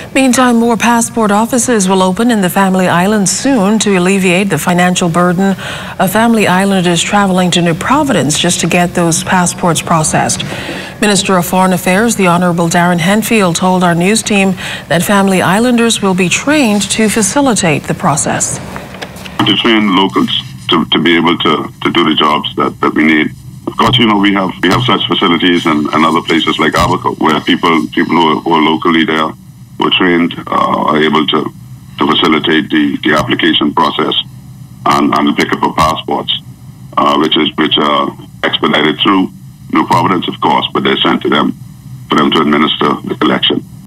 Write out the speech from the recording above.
Meantime, more passport offices will open in the Family Islands soon to alleviate the financial burden of Family Islanders traveling to New Providence just to get those passports processed. Minister of Foreign Affairs, the Honorable Darren Henfield, told our news team that Family Islanders will be trained to facilitate the process. To train locals to be able to do the jobs that we need. Of course, you know, we have such facilities and other places like Abaco where people who are locally there, who are trained, are able to facilitate the application process and the pickup of passports, which are expedited through New Providence, of course, but they're sent to them for them to administer the collection.